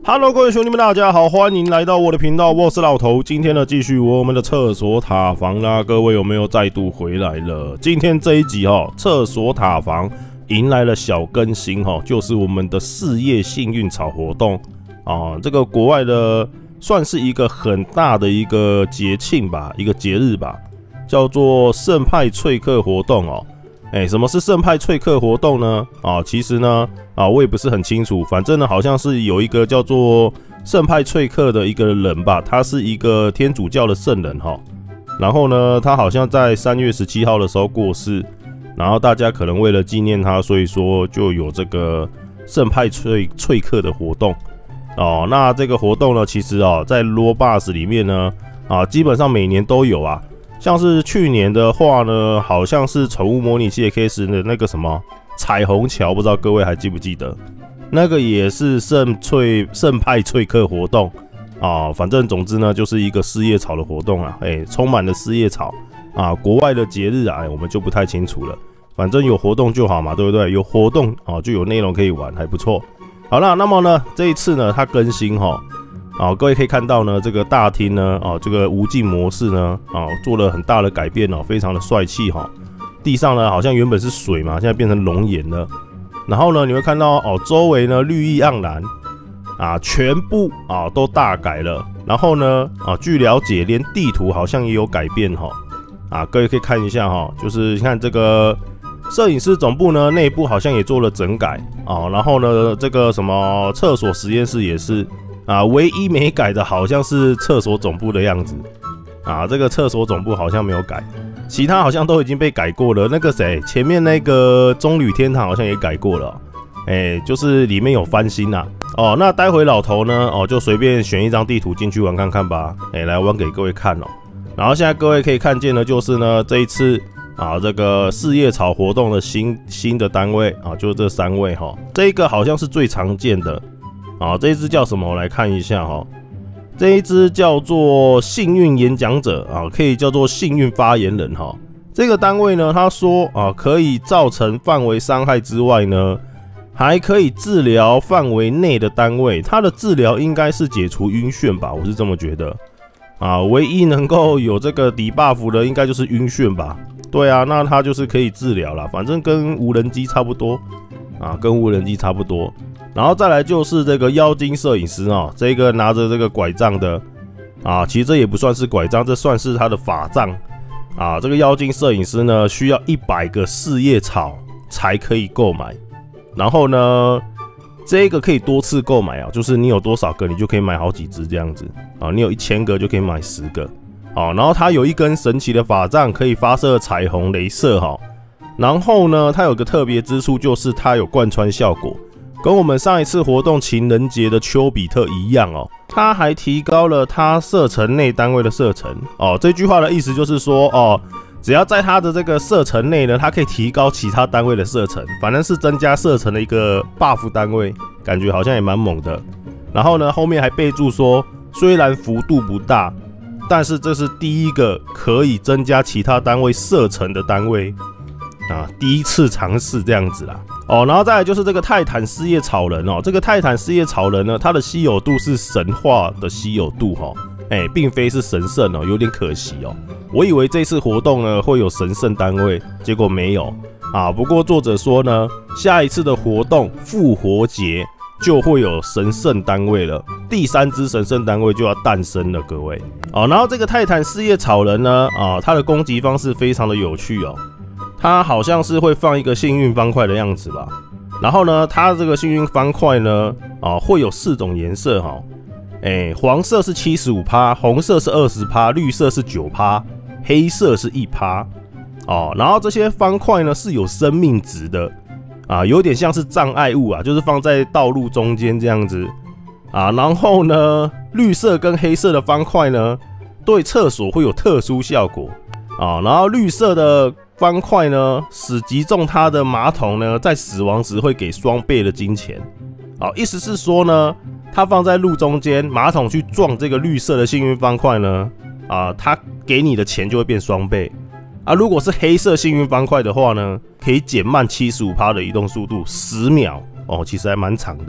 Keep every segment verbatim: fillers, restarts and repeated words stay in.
Hello， 各位兄弟们，大家好，欢迎来到我的频道，我是老头。今天呢，继续我们的厕所塔防啦，各位有没有再度回来了？今天这一集哦，厕所塔防迎来了小更新哈，就是我们的四叶幸运草活动啊，这个国外的算是一个很大的一个节庆吧，一个节日吧，叫做圣派翠克活动哦。哎、欸，什么是圣派翠克活动呢？啊，其实呢，啊，我也不是很清楚。反正呢，好像是有一个叫做圣派翠克的一个人吧，他是一个天主教的圣人哈。然后呢，他好像在三月十七号的时候过世，然后大家可能为了纪念他，所以说就有这个圣派翠翠克的活动哦。那这个活动呢，其实哦，在 Roblox 里面呢，啊，基本上每年都有啊。像是去年的话呢，好像是宠物模拟器的 K 十的那个什么彩虹桥，不知道各位还记不记得？那个也是圣翠圣派翠克活动啊，反正总之呢，就是一个四叶草的活动啊，哎、欸，充满了四叶草啊。国外的节日啊，欸、我们就不太清楚了，反正有活动就好嘛，对不对？有活动啊，就有内容可以玩，还不错。好啦，那么呢，这一次呢，它更新哈。啊，各位可以看到呢，这个大厅呢，啊，这个无尽模式呢，啊，做了很大的改变哦，非常的帅气哈。地上呢，好像原本是水嘛，现在变成龙岩了。然后呢，你会看到哦，周围呢绿意盎然，啊，全部啊都大改了。然后呢，啊，据了解，连地图好像也有改变哈。啊，各位可以看一下哈，就是你看这个摄影师总部呢，内部好像也做了整改啊。然后呢，这个什么厕所实验室也是。啊，唯一没改的好像是厕所总部的样子啊，这个厕所总部好像没有改，其他好像都已经被改过了。那个谁，前面那个棕榈天堂好像也改过了，哎、欸，就是里面有翻新啦。哦，那待会老头呢，哦，就随便选一张地图进去玩看看吧，哎、欸，来玩给各位看哦。然后现在各位可以看见的就是呢，这一次啊，这个四叶草活动的新新的单位啊，就是这三位哈，这一个好像是最常见的。啊，这一只叫什么？我来看一下哈。这一只叫做幸运演讲者啊，可以叫做幸运发言人哈。这个单位呢，他说啊，可以造成范围伤害之外呢，还可以治疗范围内的单位。它的治疗应该是解除晕眩吧，我是这么觉得。啊，唯一能够有这个抵 buff 的，应该就是晕眩吧？对啊，那它就是可以治疗啦，反正跟无人机差不多啊，跟无人机差不多。然后再来就是这个妖精摄影师啊，这个拿着这个拐杖的啊，其实这也不算是拐杖，这算是他的法杖啊。这个妖精摄影师呢，需要一百个四叶草才可以购买。然后呢，这个可以多次购买啊，就是你有多少个，你就可以买好几只这样子啊。你有一千个就可以买十个啊。然后它有一根神奇的法杖，可以发射彩虹雷射哈。然后呢，它有个特别之处，就是它有贯穿效果。跟我们上一次活动情人节的丘比特一样哦，它还提高了它射程内单位的射程哦。这句话的意思就是说哦，只要在它的这个射程内呢，它可以提高其他单位的射程，反正是增加射程的一个 buff 单位，感觉好像也蛮猛的。然后呢，后面还备注说，虽然幅度不大，但是这是第一个可以增加其他单位射程的单位啊，第一次尝试这样子啦。哦，然后再来就是这个泰坦四叶草人哦，这个泰坦四叶草人呢，它的稀有度是神话的稀有度哈，哎，并非是神圣哦，有点可惜哦。我以为这次活动呢会有神圣单位，结果没有啊。不过作者说呢，下一次的活动复活节就会有神圣单位了，第三只神圣单位就要诞生了，各位。哦，然后这个泰坦四叶草人呢，啊，他的攻击方式非常的有趣哦。它好像是会放一个幸运方块的样子吧，然后呢，它这个幸运方块呢，啊，会有四种颜色哈，哎，黄色是 百分之七十五， 红色是 百分之二十， 绿色是 百分之九， 黑色是 百分之一， 哦，然后这些方块呢是有生命值的啊，有点像是障碍物啊，就是放在道路中间这样子啊，然后呢，绿色跟黑色的方块呢，对厕所会有特殊效果啊，然后绿色的方块呢，使击中它的马桶呢，在死亡时会给双倍的金钱。好，意思是说呢，它放在路中间，马桶去撞这个绿色的幸运方块呢，啊，它给你的钱就会变双倍。啊，如果是黑色幸运方块的话呢，可以减慢 百分之七十五 的移动速度，十秒哦，其实还蛮长的。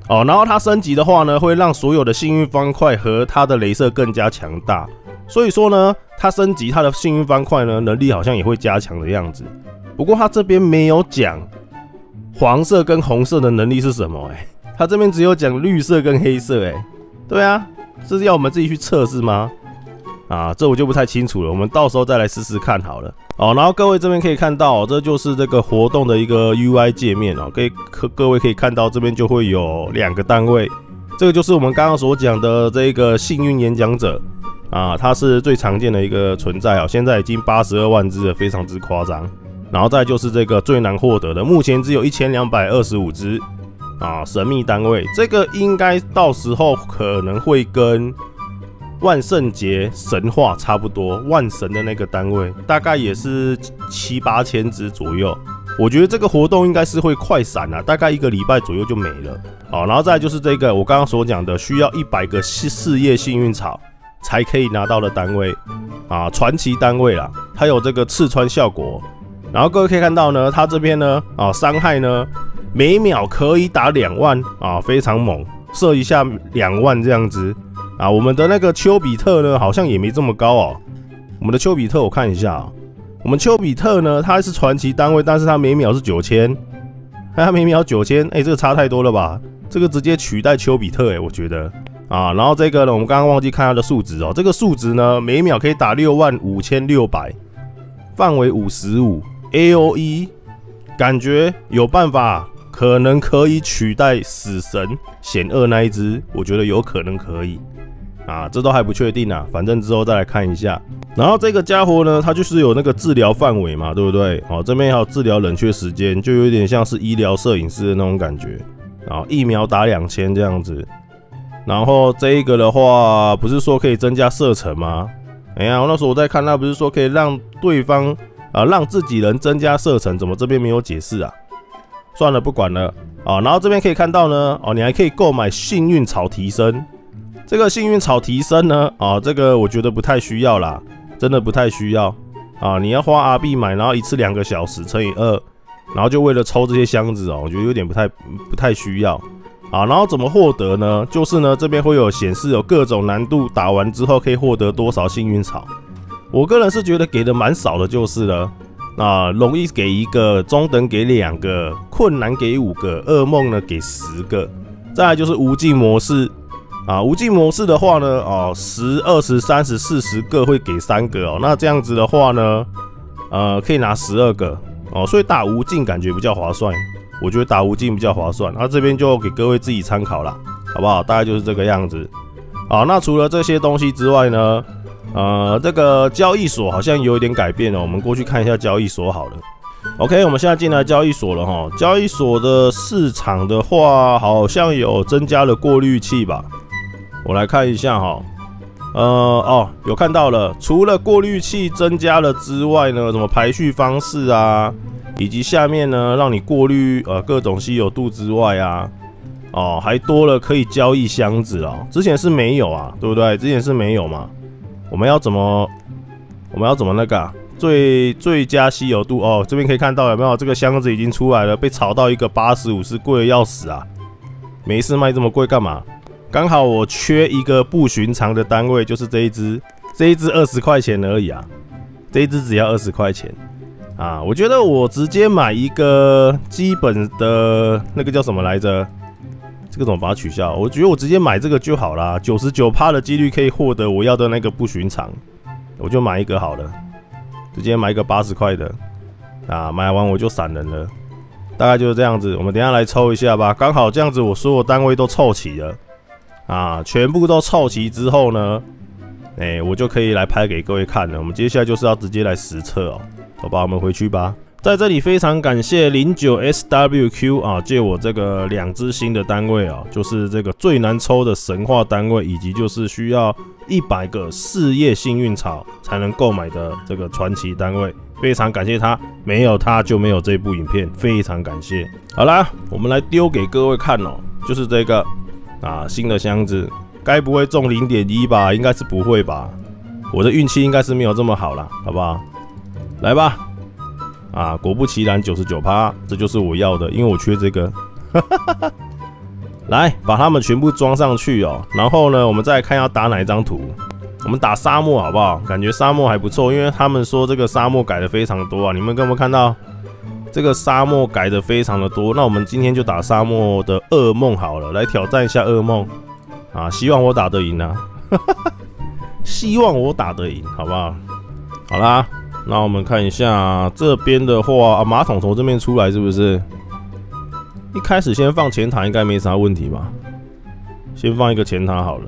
哦，然后它升级的话呢，会让所有的幸运方块和它的雷射更加强大。所以说呢，它升级它的幸运方块呢，能力好像也会加强的样子。不过它这边没有讲黄色跟红色的能力是什么哎、欸，它这边只有讲绿色跟黑色哎、欸。对啊，这是要我们自己去测试吗？啊，这我就不太清楚了，我们到时候再来试试看好了。哦，然后各位这边可以看到、哦，这就是这个活动的一个 U I 界面哦，可以各位可以看到这边就会有两个单位，这个就是我们刚刚所讲的这个幸运演讲者啊，它是最常见的一个存在哦，现在已经八十二万只了，非常之夸张。然后再就是这个最难获得的，目前只有一千两百二十五只啊，神秘单位，这个应该到时候可能会跟万圣节神话差不多，万神的那个单位大概也是七八千只左右。我觉得这个活动应该是会快闪啊，大概一个礼拜左右就没了。好，然后再来就是这个我刚刚所讲的，需要一百个四叶幸运草才可以拿到的单位啊，传奇单位啦，它有这个刺穿效果。然后各位可以看到呢，它这边呢啊伤害呢每秒可以打两万啊，非常猛，射一下两万这样子。啊，我们的那个丘比特呢，好像也没这么高哦。我们的丘比特，我看一下、哦，我们丘比特呢，它是传奇单位，但是它每秒是九千，它每秒九千，哎，这个差太多了吧？这个直接取代丘比特，哎，我觉得啊。然后这个呢，我们刚刚忘记看它的数值哦，这个数值呢，每秒可以打六万五千六百，范围五十五 A O E， 感觉有办法，可能可以取代死神险恶那一只，我觉得有可能可以。啊，这都还不确定啊，反正之后再来看一下。然后这个家伙呢，它就是有那个治疗范围嘛，对不对？哦，这边还有治疗冷却时间，就有点像是医疗摄影师的那种感觉。然后一秒打两千这样子。然后这一个的话，不是说可以增加射程吗？哎呀，那时候我在看，它不是说可以让对方啊，让自己人增加射程，怎么这边没有解释啊？算了，不管了啊。然后这边可以看到呢，哦，你还可以购买幸运草提升。这个幸运草提升呢，啊，这个我觉得不太需要啦，真的不太需要啊！你要花 R 币买，然后一次两个小时乘以二，然后就为了抽这些箱子哦，我觉得有点不太不太需要啊。然后怎么获得呢？就是呢，这边会有显示有各种难度，打完之后可以获得多少幸运草。我个人是觉得给的蛮少的，就是了。啊，容易给一个，中等给两个，困难给五个，噩梦呢给十个。再来就是无尽模式。啊，无尽模式的话呢，哦，十、二十、三十、四十个会给三个哦。那这样子的话呢，呃，可以拿十二个哦。所以打无尽感觉比较划算，我觉得打无尽比较划算。那这边就给各位自己参考啦，好不好？大概就是这个样子。好，那除了这些东西之外呢，呃，这个交易所好像有一点改变了，我们过去看一下交易所好了。OK， 我们现在进来交易所了哈。交易所的市场的话，好像有增加了过滤器吧。我来看一下哈，呃哦，有看到了。除了过滤器增加了之外呢，什么排序方式啊，以及下面呢让你过滤呃各种稀有度之外啊，哦还多了可以交易箱子哦，之前是没有啊，对不对？之前是没有嘛。我们要怎么我们要怎么那个、啊、最最佳稀有度哦？这边可以看到有没有这个箱子已经出来了，被炒到一个八十五，是贵的要死啊！没事卖这么贵干嘛？刚好我缺一个不寻常的单位，就是这一只，这一只二十块钱而已啊，这一只只要二十块钱啊！我觉得我直接买一个基本的那个叫什么来着？这个怎么把它取消？我觉得我直接买这个就好啦， 百分之九十九 的几率可以获得我要的那个不寻常，我就买一个好了，直接买一个八十块的啊！买完我就闪人了，大概就是这样子。我们等一下来抽一下吧，刚好这样子我所有单位都凑齐了。啊，全部都凑齐之后呢，哎、欸，我就可以来拍给各位看了。我们接下来就是要直接来实测哦，好吧，我们回去吧。在这里非常感谢零九 S W Q 啊，借我这个两只新的单位啊，就是这个最难抽的神话单位，以及就是需要一百个四叶幸运草才能购买的这个传奇单位，非常感谢他，没有他就没有这部影片，非常感谢。好啦，我们来丢给各位看哦，就是这个。啊，新的箱子，该不会中 零点一 吧？应该是不会吧？我的运气应该是没有这么好啦，好不好？来吧！啊，果不其然 百分之九十九， 这就是我要的，因为我缺这个。 来把它们全部装上去哦。然后呢，我们再来看要打哪一张图。我们打沙漠好不好？感觉沙漠还不错，因为他们说这个沙漠改的非常多啊。你们有没有看到这个沙漠改的非常的多？那我们今天就打沙漠的噩梦好了，来挑战一下噩梦啊！希望我打得赢啊！希望我打得赢，好不好？好啦，那我们看一下这边的话，啊、马桶从这边出来是不是？一开始先放前塔应该没啥问题吧？先放一个前塔好了。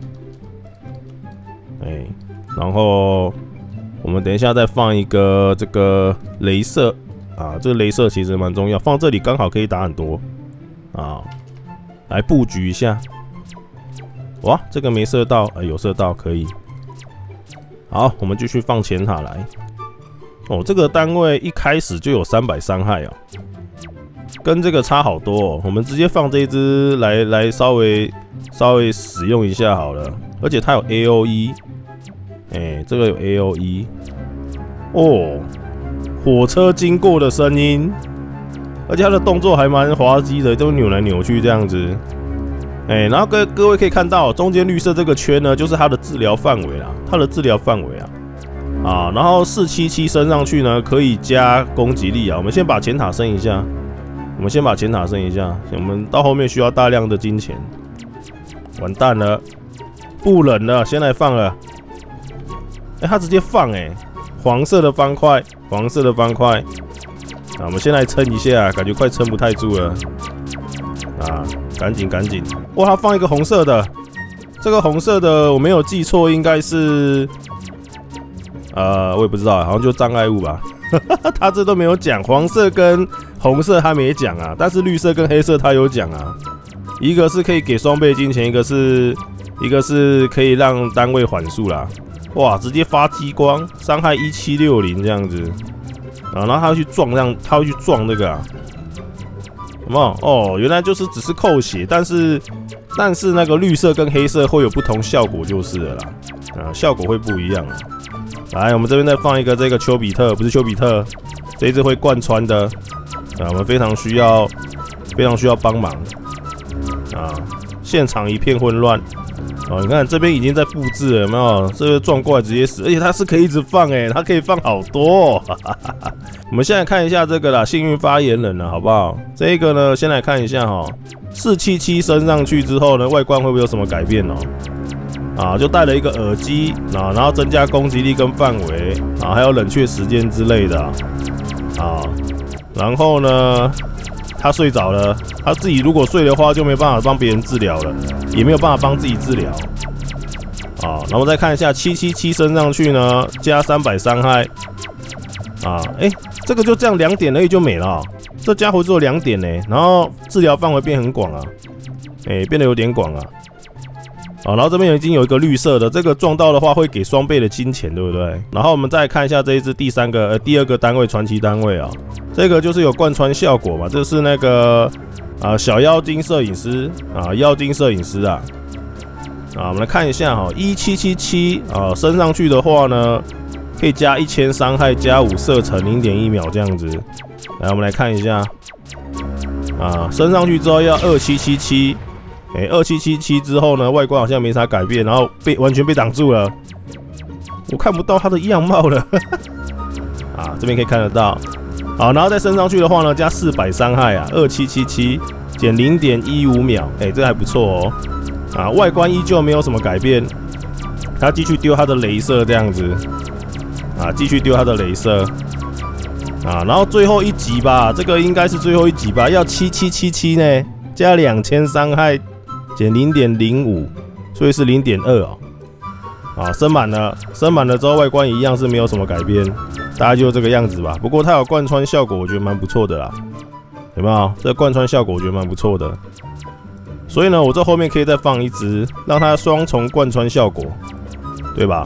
哎、欸，然后我们等一下再放一个这个雷射啊，这个雷射其实蛮重要，放这里刚好可以打很多啊。来布局一下。哇，这个没射到，哎、欸，有射到，可以。好，我们继续放前塔来。哦，这个单位一开始就有三百伤害哦，跟这个差好多哦。我们直接放这一只来来稍微稍微使用一下好了，而且它有 A O E， 哎、欸，这个有 A O E， 哦，火车经过的声音，而且它的动作还蛮滑稽的，都扭来扭去这样子。哎、欸，然后各各位可以看到，中间绿色这个圈呢，就是它的治疗范围啦，它的治疗范围啊，啊，然后四七七升上去呢，可以加攻击力啊。我们先把前塔升一下，我们先把前塔升一下，我们到后面需要大量的金钱。完蛋了，不冷了，先来放了。哎、欸，它直接放哎、欸，黄色的方块，黄色的方块。啊，我们先来撑一下，感觉快撑不太住了。啊，赶紧赶紧！哇，他放一个红色的，这个红色的我没有记错，应该是，呃，我也不知道，好像就障碍物吧。他这都没有讲，黄色跟红色他没讲啊，但是绿色跟黑色他有讲啊。一个是可以给双倍金钱，一个是一个是可以让单位缓速啦。哇，直接发激光，伤害一七六零这样子啊，然后他会去撞，让他会去撞那个啊。有没有？哦，原来就是只是扣血，但是但是那个绿色跟黑色会有不同效果就是了啦，啊，效果会不一样啊。来，我们这边再放一个这个丘比特，不是丘比特，这一只会贯穿的，啊，我们非常需要非常需要帮忙啊！现场一片混乱。哦，你看这边已经在布置了，有没有？这个撞过来直接死，而且它是可以一直放哎、欸，它可以放好多、哦。我们现在看一下这个啦，幸运发言人了，好不好？这个呢，先来看一下哈、喔，四七七升上去之后呢，外观会不会有什么改变哦、喔？啊，就带了一个耳机啊，然后增加攻击力跟范围啊，还有冷却时间之类的啊。啊然后呢？他睡着了，他自己如果睡的话，就没办法帮别人治疗了，也没有办法帮自己治疗。啊，然后再看一下七七七升上去呢，加三百伤害。啊，哎、欸，这个就这样两点而已就没了、喔，这家伙只有两点呢、欸，然后治疗范围变很广啊，哎、欸，变得有点广啊。啊，然后这边已经有一个绿色的，这个撞到的话会给双倍的金钱，对不对？然后我们再看一下这一支第三个呃第二个单位传奇单位啊，这个就是有贯穿效果嘛，这是那个啊小妖精摄影师啊妖精摄影师啊啊，我们来看一下哈，一七七七啊升上去的话呢，可以加一千伤害加五射程零点一秒这样子。来，我们来看一下啊，升上去之后要二七七七。哎，二七七七之后呢，外观好像没啥改变，然后被完全被挡住了，我看不到它的样貌了。啊，这边可以看得到。好，然后再升上去的话呢，加四百伤害啊，二七七七减零点一五秒，哎，这还不错哦。啊，外观依旧没有什么改变，他继续丢他的雷射这样子，啊，继续丢他的雷射。啊，然后最后一集吧，这个应该是最后一集吧，要七七七七呢，加两千伤害。减零点零五，所以是零点二哦。啊，升满了，升满了之后外观一样是没有什么改变，大概就这个样子吧。不过它有贯穿效果，我觉得蛮不错的啦。有没有？这个贯穿效果我觉得蛮不错的。所以呢，我这后面可以再放一只，让它双重贯穿效果，对吧？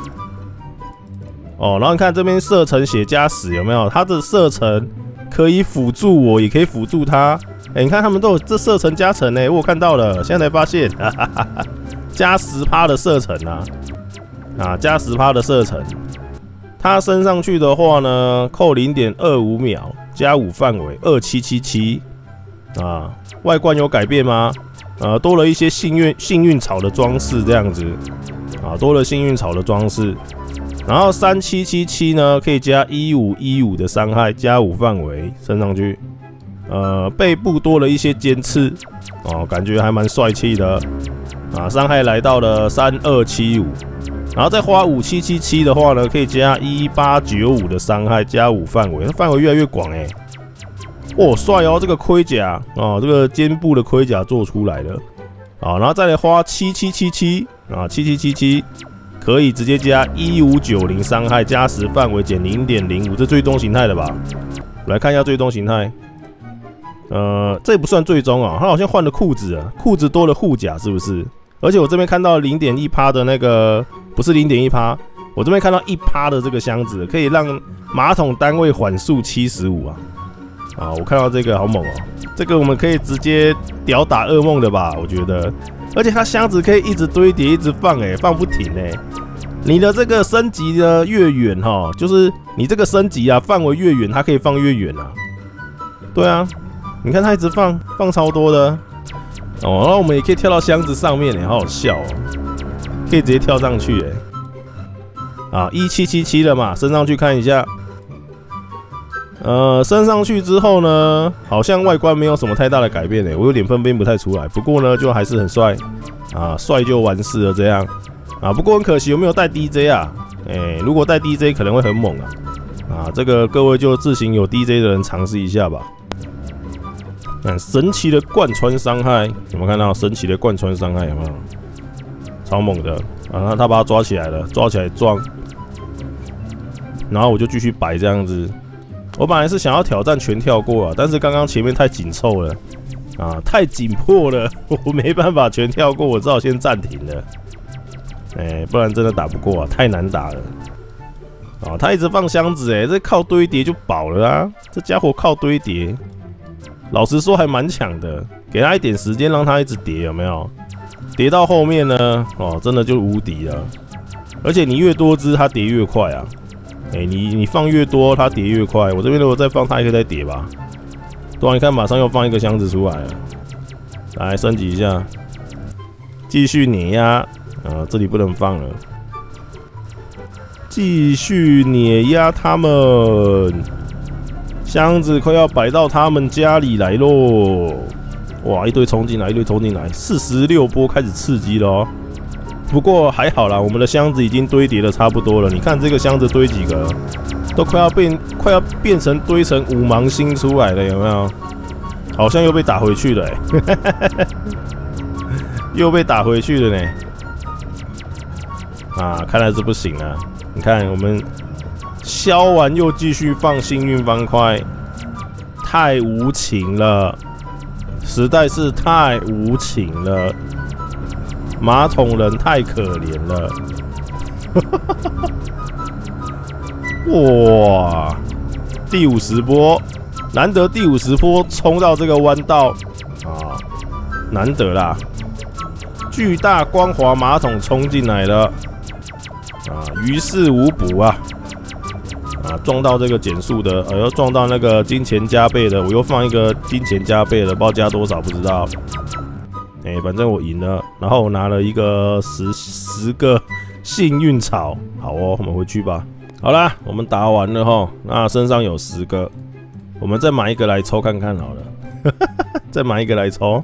哦，然后你看这边射程血加十有没有？它的射程可以辅助我，也可以辅助它。哎、欸，你看他们都有这射程加成呢、欸，我有看到了，现在才发现，哈哈哈哈加十趴的射程啊，啊，加十趴的射程，它升上去的话呢，扣零点二五秒，加五范围，二七七七，啊，外观有改变吗？ 呃，多了一些幸运幸运草的装饰这样子啊，多了幸运草的装饰。然后三七七七呢，可以加一五一五的伤害，加五范围升上去。呃，背部多了一些尖刺哦，感觉还蛮帅气的啊。伤害来到了三二七五，然后再花五七七七的话呢，可以加一八九五的伤害，加五范围，那范围越来越广哎。哦，帅哦！这个盔甲哦，这个肩部的盔甲做出来了啊，然后再来花七七七七啊，七七七七可以直接加一五九零伤害，加十范围减零点零五，这最终形态的吧？我来看一下最终形态。呃，这也不算最终啊，他好像换了裤子啊，裤子多了护甲是不是？而且我这边看到 零点一 趴的那个，不是 零点一 趴，我这边看到一趴的这个箱子，可以让马桶单位缓速七十五啊！啊，我看到这个好猛哦，这个我们可以直接屌打噩梦的吧？我觉得，而且它箱子可以一直堆叠，一直放，哎，放不停哎。你的这个升级呢越远哈，就是你这个升级啊，范围越远，它可以放越远啊。对啊。你看它一直放放超多的哦，然后我们也可以跳到箱子上面哎，好好笑哦，可以直接跳上去哎，啊一七七七了嘛，升上去看一下，呃，升上去之后呢，好像外观没有什么太大的改变哎，我有点分辨不太出来，不过呢就还是很帅啊，帅就完事了这样啊，不过很可惜有没有带 D J 啊？哎、欸，如果带 D J 可能会很猛啊，啊，这个各位就自行有 D J 的人尝试一下吧。看神奇的贯穿伤害，有没有看到神奇的贯穿伤害？有没有？超猛的啊！他把他抓起来了，抓起来撞，然后我就继续摆这样子。我本来是想要挑战全跳过啊，但是刚刚前面太紧凑了啊，太紧迫了，我没办法全跳过，我只好先暂停了。哎、欸，不然真的打不过啊，太难打了。啊，他一直放箱子、欸，哎，这靠堆叠就饱了啊！这家伙靠堆叠。老实说还蛮强的，给他一点时间让他一直叠，有没有？叠到后面呢，哦，真的就无敌了。而且你越多只，它叠越快啊！哎、欸，你你放越多，它叠越快。我这边如果再放，它也可以再叠吧。对啊，你看，马上又放一个箱子出来了。来升级一下，继续碾压啊！这里不能放了，继续碾压他们。箱子快要摆到他们家里来喽！哇，一堆冲进来，一堆冲进来，四十六波开始刺激了哦。不过还好啦，我们的箱子已经堆叠的差不多了。你看这个箱子堆几个，都快要变，快要变成堆成五芒星出来了，有没有？好像又被打回去了、欸，又被打回去了呢。啊，看来是不行啊！你看我们。削完又继续放幸运方块，太无情了，实在是太无情了，马桶人太可怜了。哇，第五十波，难得第五十波冲到这个弯道啊，难得啦！巨大光滑马桶冲进来了啊，于事无补啊！啊，撞到这个减速的，呃，又撞到那个金钱加倍的，我又放一个金钱加倍的，不知道加多少，不知道。哎、欸，反正我赢了，然后我拿了一个十十个幸运草，好哦，我们回去吧。好啦，我们打完了齁，那身上有十个，我们再买一个来抽看看好了，再买一个来抽，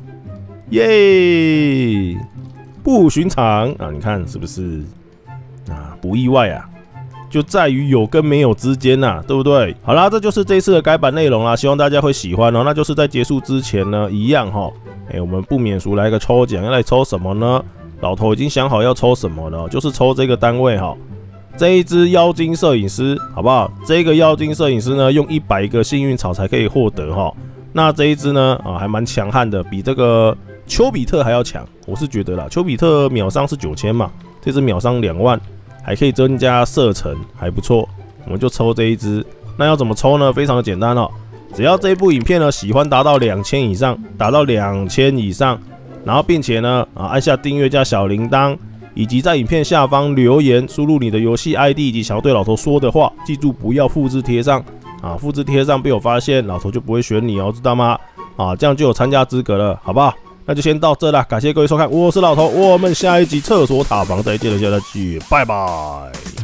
耶！不寻常啊，你看是不是啊？不意外啊。就在于有跟没有之间呐、啊，对不对？好啦，这就是这一次的改版内容啦，希望大家会喜欢哦。那就是在结束之前呢，一样哈，哎、欸，我们不免俗来个抽奖，要来抽什么呢？老头已经想好要抽什么了，就是抽这个单位哈，这一只妖精摄影师，好不好？这个妖精摄影师呢，用一百个幸运草才可以获得哈。那这一只呢，啊，还蛮强悍的，比这个丘比特还要强，我是觉得啦。丘比特秒伤是九千嘛，这只秒伤两万。还可以增加射程，还不错，我们就抽这一支。那要怎么抽呢？非常的简单哦，只要这一部影片呢喜欢达到两千以上，达到两千以上，然后并且呢啊按下订阅加小铃铛，以及在影片下方留言，输入你的游戏 I D 以及想要对老头说的话，记住不要复制贴上啊，复制贴上被我发现，老头就不会选你哦，知道吗？啊，这样就有参加资格了，好不好？ 那就先到这啦，感谢各位收看，我是老头，我们下一集厕所塔防再见了，下次见，拜拜。